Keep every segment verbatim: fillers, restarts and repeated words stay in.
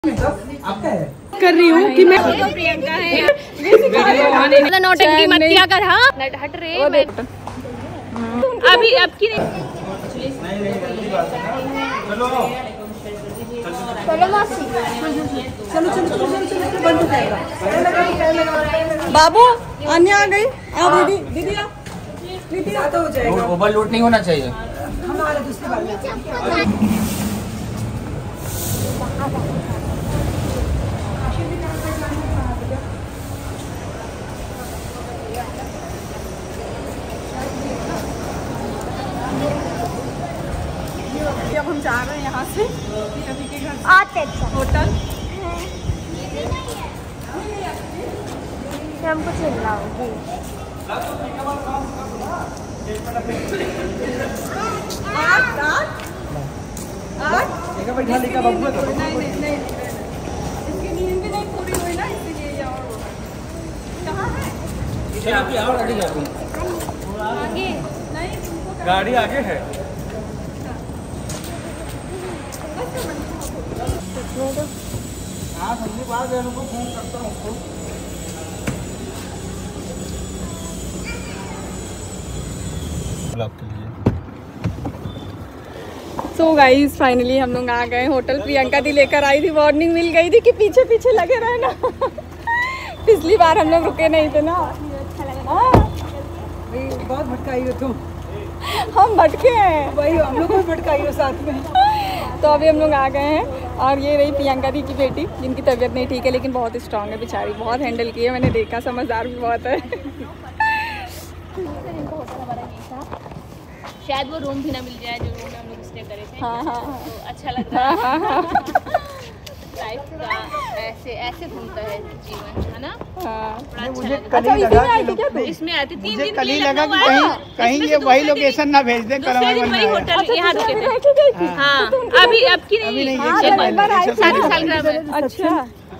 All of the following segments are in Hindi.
कर रही हूँ कि मैं प्रियंका है। नौटंकी मत किया कर। हाँ हट रे मैं अभी अब की चलो चलो चलो चलो चलो बंद हो जाएगा। बाबू अन्य आ गई। आ दीदी दीदी आ दीदी आ तो हो जाएगा। ओवरलोड नहीं होना चाहिए हमारे दूसरी बार में। अब हम जा रहे हैं यहाँ से अभी के घर आते होटल। हमको चिल्लाओगी। आठ आठ आठ बैठा लेगा बाबू। नहीं नहीं नहीं इसकी नींद भी नहीं पूरी हुई ना इसलिए। कहाँ है आगे? नहीं गाड़ी आगे है। हाँ ठंडी बात है उनको फोन करता हूँ उसको। आपके लिए सो गाइस फाइनली हम लोग आ गए होटल। प्रियंका दी लेकर आई थी, वार्निंग मिल गई थी कि पीछे पीछे लगे रहना। पिछली बार हम लोग रुके नहीं थे ना। बहुत भटकाई हो तुम। हम भटके हैं भाई, हम लोग भी भटकाई हो साथ में। तो अभी हम लोग आ गए हैं और ये रही प्रियंका दी की बेटी जिनकी तबीयत नहीं ठीक है लेकिन बहुत स्ट्रांग है बेचारी। बहुत हैंडल की है मैंने देखा, समझदार भी बहुत है। शायद वो रूम भी ना मिल जाए जो रूम में हम लोग स्टे करे थे। हाँ हाँ तो अच्छा लग रहा है। हाँ, हाँ, लाइफ का ऐसे ऐसे घूमता है जीवन, है ना। हाँ। बड़ा अच्छा मुझे लगा। कल ही लगा कि इसमें आती तीन मुझे दिन कल के ही लिए लगा कि लखनऊ कहीं आया। कहीं ये वही लोकेशन ना भेज दे। कल दूसरे दिन वही होटल यहाँ रुके थे। हाँ अभी अब की नहीं, नहीं, हाँ, ये एक बार बार आई थी। सात साल का मैं। अच्छा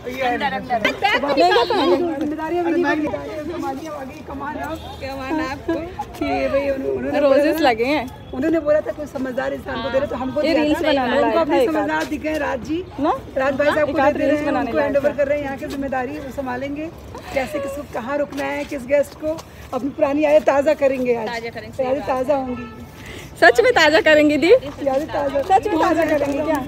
रोजेस लगे हैं। उन्होंने बोला था कोई समझदार इंसान को दे रहे तो हमको ये रील्स बनाने उनको लायक अपने है। समझदार दिखे राज जी ना राज भाई साहब को एकाध दे रहे रील्स हैं, बनाने उनको लायक हैंड ओवर है। कर रहे हैं। यहाँ की जिम्मेदारी वो संभालेंगे कैसे किसको कहाँ रुकना है, किस गेस्ट को। अपनी पुरानी यादें ताज़ा करेंगे आज। ताज़ा करेंगे, यादें ताज़ा होंगी। सच में ताज़ा करेंगे दी। यादें ताज़ा सच में ताज़ा करेंगे क्या?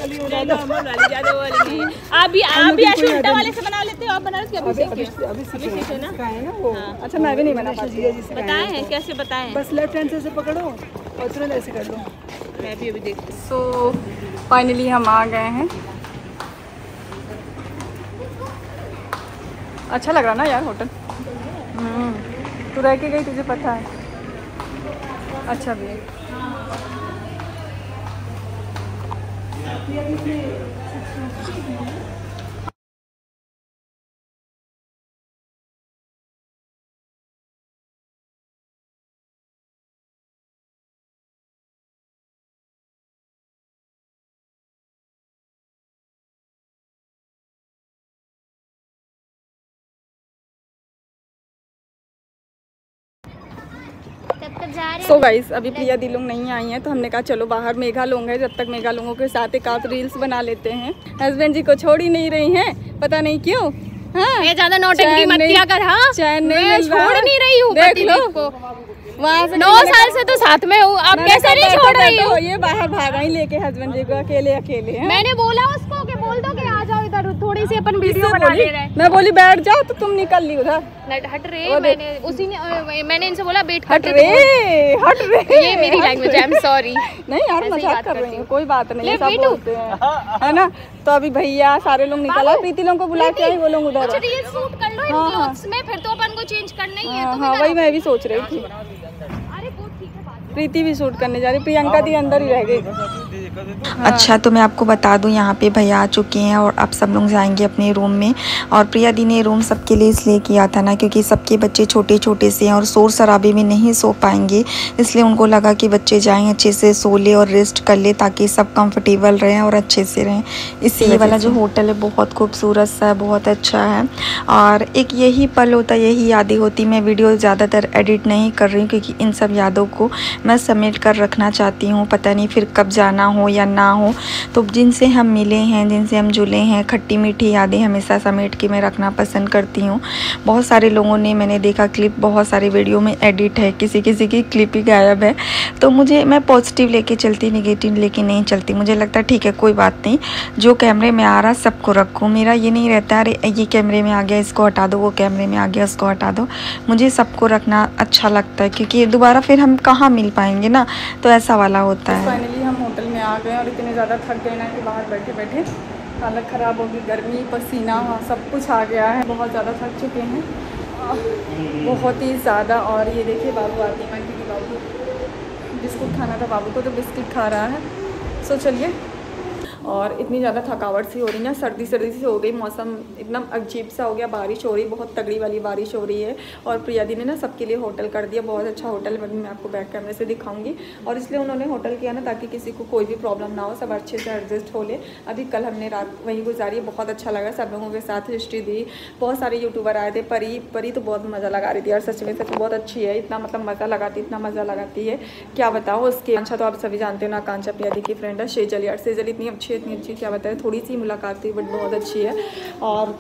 अभी आप भी ऐसे उल्टा वाले से बना लेते हो। आप बना लेते अभी अभी अभी सीखे ना। सिखाए ना वो। अच्छा मैं भी नहीं बना पाती। जिया जी सिखाए बताए हैं कैसे बताए हैं। बस लेफ्ट हैंड से ऐसे पकड़ो और तुरंत ऐसे कर लो। मैं भी अभी देखती हूँ। सो फाइनली हम आ गए हैं। अच्छा लग रहा ना यार होटल। हम्म तू रह के गई, तुझे पता है। अच्छा भी है। सो गाइस अभी प्रिया दी लोग नहीं आई हैं तो हमने कहा चलो बाहर मेघा लोग है, जब तक मेघा लोगों के साथ एक आध रील्स बना लेते हैं। हस्बैंड जी को छोड़ ही नहीं रही हैं, पता नहीं क्यों। हाँ ये ज्यादा नौटंकी मत किया कर। हाँ चैन नहीं मैं मिल रहा छोड़ है। नहीं रही हूँ देख लो को। वहाँ से नौ साल से तो साथ में हूँ, अब कैसे नहीं छोड़ रही हूँ। ये बाहर भागा ही लेके हस्बैंड जी को अकेले अकेले हैं। मैंने बोला उसको कि बोल दो कि आ जाओ इधर, थोड़ी सी अपन वीडियो बना ले रहे हैं। मैं बोली बैठ जाओ तो तुम निकल ली उधर। हट रे मैंने उसी ने मैंने इनसे बोला वेट हट करते रे हट रे। ये मेरी लैंग्वेज है, आई एम सॉरी। नहीं यार मजाक कर रही हूँ, कोई बात नहीं, सब बोलते हैं है ना। तो अभी भैया सारे लोग निकला, प्रीति लोग को बुला के आई, वो लोग उधर अच्छा रील शूट कर लो इन क्लोथ्स में, फिर तो अपन को चेंज करना ही है। हाँ वही मैं भी सोच रही थी। अरे वो ठीक है बात। प्रीति भी शूट करने जा रही, प्रियंका दी अंदर ही रह गई। हाँ। अच्छा तो मैं आपको बता दूं यहाँ पे भैया आ चुके हैं और अब सब लोग जाएंगे अपने रूम में। और प्रिया दी ने रूम सबके लिए इसलिए किया था ना क्योंकि सबके बच्चे छोटे छोटे से हैं और शोर शराबे में नहीं सो पाएंगे, इसलिए उनको लगा कि बच्चे जाएं अच्छे से सो ले और रेस्ट कर ले ताकि सब कंफर्टेबल रहें और अच्छे से रहें। इसलिए वाला जो होटल है बहुत खूबसूरत सा है, बहुत अच्छा है। और एक यही पल होता, यही यादें होती। मैं वीडियो ज़्यादातर एडिट नहीं कर रही हूँ क्योंकि इन सब यादों को मैं समेट कर रखना चाहती हूँ। पता नहीं फिर कब जाना हो हो या ना हो, तो जिनसे हम मिले हैं, जिनसे हम जुड़े हैं, खट्टी मीठी यादें हमेशा समेट के मैं रखना पसंद करती हूँ। बहुत सारे लोगों ने, मैंने देखा क्लिप बहुत सारे वीडियो में एडिट है, किसी किसी की क्लिप ही गायब है। तो मुझे, मैं पॉजिटिव लेके चलती, नेगेटिव लेके नहीं चलती। मुझे लगता है ठीक है कोई बात नहीं, जो कैमरे में आ रहा सबको रखो। मेरा ये नहीं रहता अरे ये कैमरे में आ गया इसको हटा दो, वो कैमरे में आ गया उसको हटा दो। मुझे सबको रखना अच्छा लगता है, क्योंकि दोबारा फिर हम कहाँ मिल पाएंगे ना, तो ऐसा वाला होता है। फाइनली हम होटल में आ गए और इतने ज़्यादा थक गए ना कि बाहर बैठे बैठे हालत ख़राब होगी, गर्मी पसीना सब कुछ आ गया है, बहुत ज़्यादा थक चुके हैं, बहुत ही ज़्यादा। और ये देखिए बाबू आते हैं, क्योंकि बाबू बिस्कुट खाना था बाबू को, तो बिस्किट खा रहा है। सो चलिए। और इतनी ज़्यादा थकावट सी हो रही है ना, सर्दी सर्दी सी हो गई, मौसम एकदम अजीब सा हो गया, बारिश हो रही, बहुत तगड़ी वाली बारिश हो रही है। और प्रिया दी ने ना सबके लिए होटल कर दिया, बहुत अच्छा होटल, मैं आपको बैक कैमरे से दिखाऊंगी। और इसलिए उन्होंने होटल किया ना ताकि किसी को कोई भी प्रॉब्लम ना हो, सब अच्छे से एडजस्ट हो ले। अभी कल हमने रात वहीं गुजारी, बहुत अच्छा लगा सब लोगों के साथ, हिस्ट्री दी, बहुत सारे यूट्यूबर आए थे। परी परी तो बहुत मज़ा लगा रही थी यार, सच में सच में बहुत अच्छी है, इतना मतलब मज़ा लगाती इतना मज़ा लगाती है क्या बताओ। उसके आकांक्षा तो आप सभी जानते हो ना, आकांक्षा प्रिया दी की फ्रेंड है। सेजल यार, सेजल इतनी अच्छी इतनी अच्छी क्या बताए, थोड़ी सी मुलाकात थी बट बहुत अच्छी है। और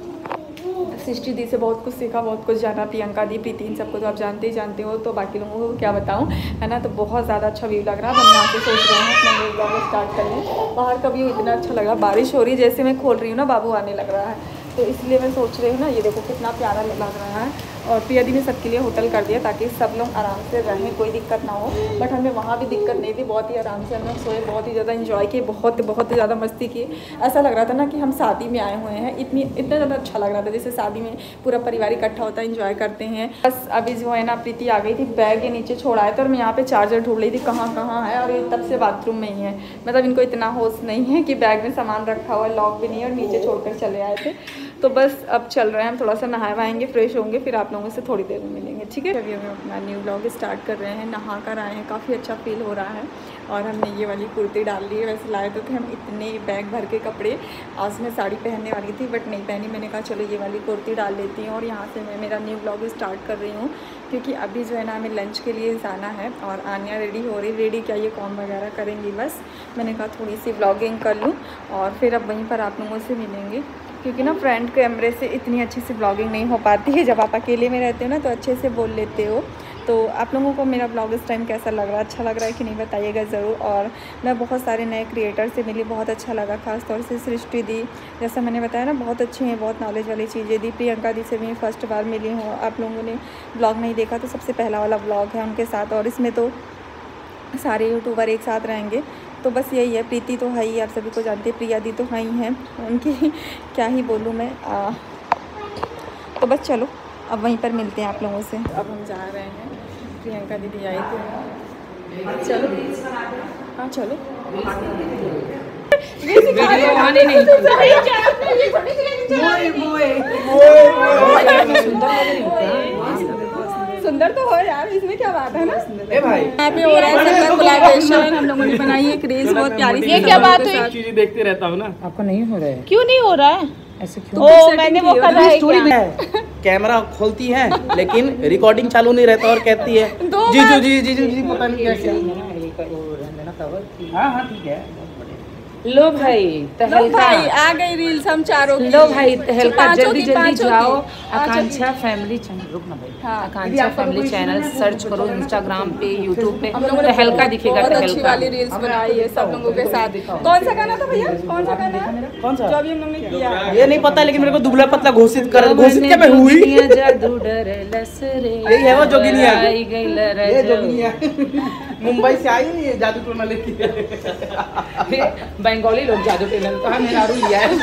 सृष्टि दी से बहुत कुछ सीखा, बहुत कुछ जाना, प्रियंका दी, प्रीति, इन सबको तो आप जानते ही जानते हो, तो बाकी लोगों को क्या बताऊं, है ना। तो बहुत ज़्यादा अच्छा व्यू लग रहा है। हम यहाँ से सोच रहे हैं अपना व्यू ब्लॉग स्टार्ट कर लें। बाहर का व्यू इतना अच्छा लग रहा है, बारिश हो रही है, जैसे मैं खोल रही हूँ ना बाबू आने लग रहा है, तो इसलिए मैं सोच रही हूँ ना, ये देखो कितना प्यारा लग रहा है। और प्रिया दी ने सबके लिए होटल कर दिया ताकि सब लोग आराम से रहें, कोई दिक्कत ना हो। बट हमें वहाँ भी दिक्कत नहीं थी, बहुत ही आराम से हम लोग सोए, बहुत ही ज़्यादा एंजॉय किए, बहुत बहुत ही ज़्यादा मस्ती की। ऐसा लग रहा था ना कि हम शादी में आए हुए हैं, इतनी इतना ज़्यादा अच्छा लग रहा था, जैसे शादी में पूरा परिवार इकट्ठा होता है, एंजॉय करते हैं। बस अभी जो है ना प्रीति आ गई थी, बैग के नीचे छोड़ा है, तो मैं यहाँ पे चार्जर ढूंढ रही थी कहाँ कहाँ है, और ये तब से बाथरूम में ही है। मतलब इनको इतना होश नहीं है कि बैग में सामान रखा हुआ है, लॉक भी नहीं है, और नीचे छोड़कर चले आए थे। तो बस अब चल रहे हैं हम, थोड़ा सा नहाए वाएंगे, फ्रेश होंगे, फिर आप लोगों से थोड़ी देर में मिलेंगे, ठीक है। अभी हम अपना न्यू ब्लॉग स्टार्ट कर रहे हैं, नहा कर आए हैं, काफ़ी अच्छा फील हो रहा है। और हमने ये वाली कुर्ती डाल ली है, वैसे लाए तो थे हम इतने बैग भर के कपड़े, आज मैं साड़ी पहनने वाली थी बट नहीं पहनी, मैंने कहा चलो ये वाली कुर्ती डाल लेती हूँ। और यहाँ से मैं मेरा न्यू ब्लॉग स्टार्ट कर रही हूँ, क्योंकि अभी जो है ना हमें लंच के लिए जाना है। और आन्या रेडी हो रही, रेडी क्या ये कॉम वगैरह करेंगी, बस मैंने कहा थोड़ी सी ब्लॉगिंग कर लूँ और फिर अब वहीं पर आप लोगों से मिलेंगे, क्योंकि ना फ्रंट कैमरे से इतनी अच्छी सी ब्लॉगिंग नहीं हो पाती है। जब आप अकेले में रहते हो ना तो अच्छे से बोल लेते हो। तो आप लोगों को मेरा ब्लॉग इस टाइम कैसा लग रहा है, अच्छा लग रहा है कि नहीं बताइएगा ज़रूर। और मैं बहुत सारे नए क्रिएटर से मिली, बहुत अच्छा लगा, खास तौर से सृष्टि दी, जैसा मैंने बताया ना बहुत अच्छी हैं, बहुत नॉलेज वाली चीज़ें दी। प्रियंका दी से भी फर्स्ट बार मिली हूँ, आप लोगों ने ब्लॉग नहीं देखा तो सबसे पहला वाला ब्लॉग है उनके साथ, और इसमें तो सारे यूट्यूबर एक साथ रहेंगे। तो बस यही है, प्रीति तो है ही, आप सभी को जानते हैं, प्रिया दी तो है ही हैं, उनकी क्या ही बोलूँ मैं। आ, तो बस चलो अब वहीं पर मिलते हैं आप लोगों से। अब हम जा रहे हैं, प्रियंका दीदी आई थी, चलो हाँ चलो। सुंदर तो हो यार, इसमें क्या बात है ना। यहाँ पे हो रहा है कोलैबोरेशन, हम लोगों ने बनाई है क्रेज बहुत प्यारी सी। ये क्या बात है, चीजें देखते रहता हूँ ना। आपको नहीं हो रहा है? क्यों नहीं हो रहा है ऐसे क्यों? ओ मैंने वो करा है क्या? कैमरा खोलती है लेकिन रिकॉर्डिंग चालू नहीं रहता और कहती है जीजू जी जीजू जी पता नहीं कैसे। हाँ हाँ ठीक है, लो भाई तहलका, भाई आ गई रील्स हम चारों की। लो भाई तहलका, जल्दी जल्दी जाओ आकांक्षा फैमिली चैनल, रुकना भाई, हाँ आकांक्षा फैमिली चैनल सर्च करो इंस्टाग्राम पे, यूट्यूब पे, हम लोगों ने तहलका दिखेगा, बहुत अच्छी तहलका। वाली रील्स बनाई है सब लोगों के साथ। कौन सा गाना था भैया, कौन सा गाना है? कौन सा? जो अभी हम लोगों ने किया ये नहीं पता, लेकिन मेरे को दुबला पतला घोषित कर, घोषित क्या मैं हुई। जादू डर लसरे, यही है वो जोगिनिया, आई गई लरा ये जो। जोगिनिया मुंबई से आई नहीं है जादू टोना लेके। बंगाली लोग जादू टेलर तो हमें नारू लिया है।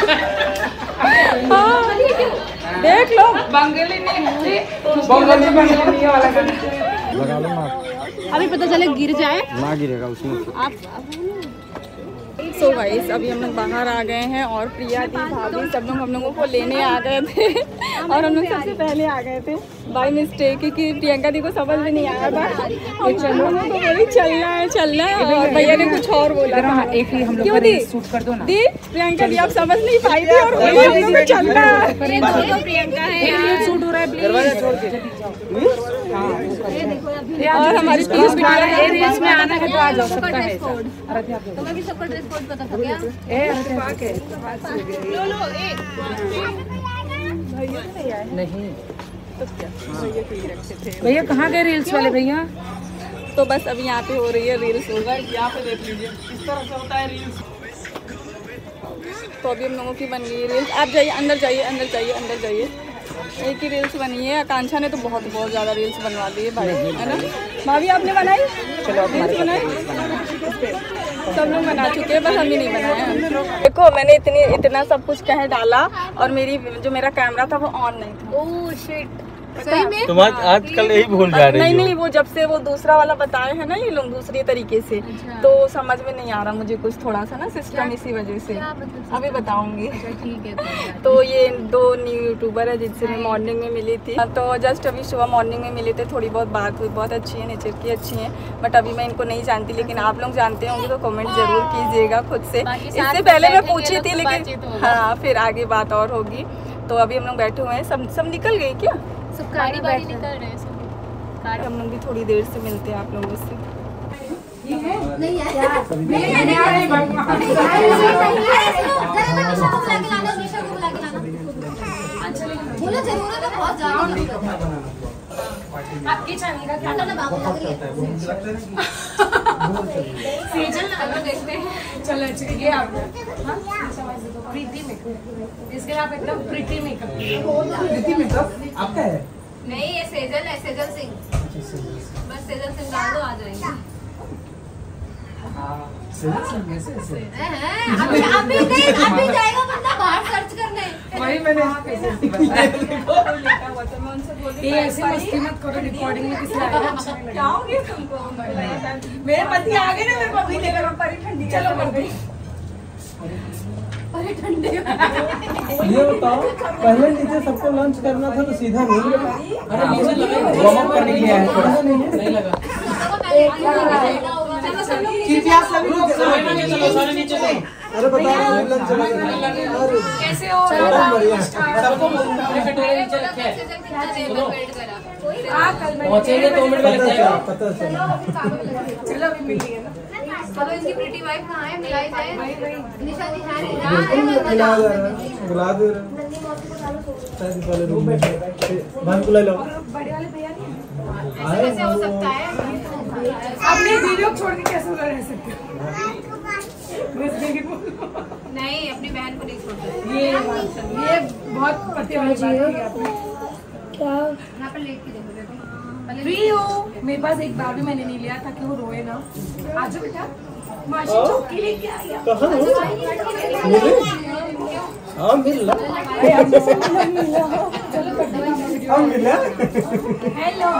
देख लो, बंगाली नहीं, बंगाली बंगाली वाला गाना लगा लो ना, अभी पता चले गिर जाए ना गिरेगा उसमें। आप सो गाइस अभी हम लोग बाहर आ गए हैं और प्रिया दी भाभी सब लोग हम लोगों को लेने आ गए थे और हम लोग सबसे पहले आ गए थे बाई मिस्टेक, क्योंकि प्रियंका दी को समझ में नहीं आया था। हम लोगों को बोली चलना है चलना है और भैया ने कुछ और बोला था। एक ही हम लोग क्यों दी शूट कर दो ना। दी प्रियंका दी आप समझ नहीं पाई थी और बोली हम लोग को चलना है। प्रियंका है शूट हो रहा है दरवाजा छोड़ के। और हमारी रील्स में आना है, रील्स में आना है तो आ जाओ, सबका है। तुम्हें भी सबका ड्रेस कोड पता था क्या? नहीं भैया कहाँ गए रील्स वाले भैया? तो बस अभी यहाँ पे हो रही है रील्स। यहाँ पे देख लीजिए इस तरह से होता है रील्स। तो अभी हम लोगों की बन गई है रील्स। आप जाइए अंदर जाइए अंदर जाइए अंदर जाइए। एक ही रील्स बनी है। आकांक्षा ने तो बहुत बहुत ज़्यादा रील्स बनवा दी है भाई, है ना भाभी? आपने बनाई? चलो रील्स बनाई, सब लोग बना चुके हैं, बस हम ही नहीं बनाए हैं। देखो मैंने इतनी इतना सब कुछ कह डाला और मेरी जो मेरा कैमरा था वो ऑन नहीं था। ओह शिट, सही में? तुम आज आजकल यही भूल जा रही नहीं हो। नहीं वो जब से वो दूसरा वाला बताए हैं ना ये लोग दूसरे तरीके से, तो समझ में नहीं आ रहा मुझे कुछ थोड़ा सा ना सिस्टम, इसी वजह से अभी बताऊंगी। ठीक है। तो ये दो न्यू यूट्यूबर है जिनसे मैं मॉर्निंग में मिली थी। तो जस्ट अभी सुबह मॉर्निंग में मिले थे, थोड़ी बहुत बात हुई, बहुत अच्छी है, नेचर की अच्छी है। बट अभी मैं इनको नहीं जानती, लेकिन आप लोग जानते होंगे तो कमेंट जरूर कीजिएगा खुद से। इससे पहले मैं पूछी थी लेकिन हाँ फिर आगे बात और होगी। तो अभी हम लोग बैठे हुए हैं, सब सब निकल गए क्या? सब गाड़ी बाड़ी निकल रहे हैं सब। हम लोग भी थोड़ी देर से मिलते हैं आप लोगों से। नहीं यार बोलो जरूरत है बहुत ज्यादा। आपकी चांदी का क्या करना बाबू लग रही है सेजल अगर देखते हैं। चलो अच्छा ये आप प्रीति मेकअप, इसके आप एकदम प्रीति मेकअप प्रीति मेकअप आपका है? नहीं ये सेजल है, सेजल सिंह। बस सेजल सिंह डाल दो आ जाएंगे। अभी अभी नहीं अभी जाएगा बंदा बाहर सर्च करने। वही मैंने ये ऐसे मस्ती मत करो, रिकॉर्डिंग में किसी क्या हो गया तुमको? मेरे पति आ गए ना, मेरे पति लेकर परी ठंडी चलो कर गई। अरे ठंडे ये बताओ पहले नीचे सबको लंच करना था तो सीधा रूम वार्म अप करने के लिए आया थोड़ा सा नहीं लगा। कृपया सभी लोग सारे नीचे से। अरे बताओ लंच चला कैसे हो? सबको कटोरे नीचे रखे हैं। पहुंचेंगे दो मिनट में लग जाएगा। पता चला चलो अभी मिलेंगे ना। चलो इनकी प्रीटी वाइफ कहाँ है? मिलाई जाए। निशा जी है बुला दे शायद वाले रूम में भाई बुला लो। बड़े वाले भैया नहीं कैसे हो सकता है? अपने वीडियो छोड़ के कैसे रह सकते हो? नहीं अपनी बहन को नहीं छोड़ते। ये ये बहुत पति वाली बात है आपने। यहाँ पर लेट के देखो देखो फ्री हो। मेरे पास एक बार भी मैंने नहीं लिया ताकि वो रोए ना। आजो बेटा माशी चौकी लेके आ गया। कहाँ हाँ मिल हाँ मिला। हेलो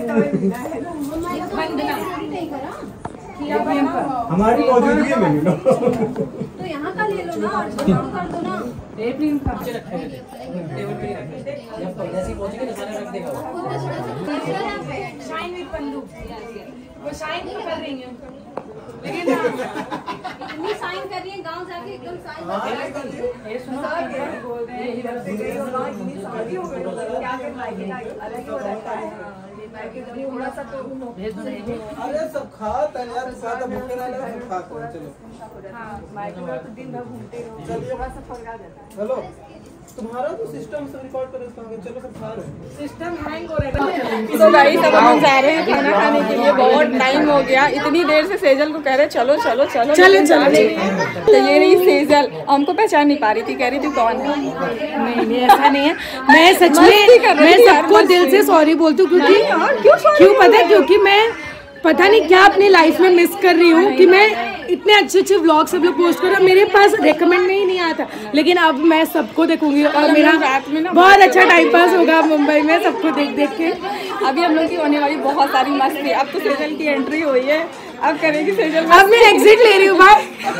हमारी मौजूदगी में मिलो। तो यहाँ का ले लो ना और डिस्काउंट कर दो ना। शाइन विद बंदू वो शाइन तो कर रही है लेकिन इतनी साइन कर रही है गांव जाके एकदम साइन ये सुनो बोल रहे हैं इधर से गई और गांव इतनी शादी हो गई क्या करना है अलग ही हो रहता है। थोड़ा सा तो अरे सब खा यार साथ भूखे ना लगे सब खा चलो। हाँ माइक में तो दिन भर घूमते रहो थोड़ा सा फंगा जाता है। हेलो तुम्हारा तो सिस्टम सब रिकॉर्ड कर रहे हो। चलो सब खा रहे सिस्टम हैंग हो रहा है। तो गाइस अब हम जा रहे हैं खाना खाने के लिए। बहुत टाइम हो गया, इतनी देर से सेजल को कह रहे चलो चलो चलो चलो चलो। तो ये रही सेजल, हमको पहचान नहीं पा रही थी, कह रही थी कौन है। नहीं नहीं ऐसा नहीं है। मैं सच में मैं सबको दिल से सॉरी बोलती हूँ क्योंकि क्यों पता है क्योंकि मैं पता नहीं क्या अपनी लाइफ में मिस कर रही हूँ कि मैं इतने अच्छे अच्छे व्लॉग सब लोग पोस्ट कर रहे हैं, मेरे पास रेकमेंड में ही नहीं आता। लेकिन अब मैं सबको देखूंगी और मेरा बहुत अच्छा टाइम पास होगा मुंबई में सबको देख देख के। अभी हम लोग की होने वाली बहुत सारी मस्ती। अब तो सेजल की एंट्री हुई है, अब करेगी सेजल। अब मैं एग्जिट ले रही हूँ बाय।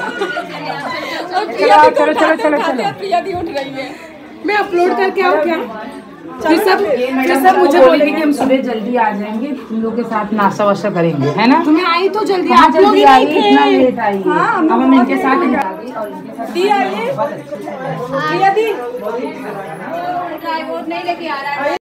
चलो चलो चलो चलो प्रिया दी उठ रही है। मैं अपलोड करके आऊँ क्या? फिर सब फिर सब मुझे बोलेंगे कि हम सुबह जल्दी आ जाएंगे, तुम लोग के साथ नाश्ता वास्ता करेंगे, है ना? तुम्हें आई तो जल्दी, आप लोग ही नहीं थे, इतना लेट आई। अब हम इनके साथ दी आइए, प्रिया दी नहीं लेके आ रहा है।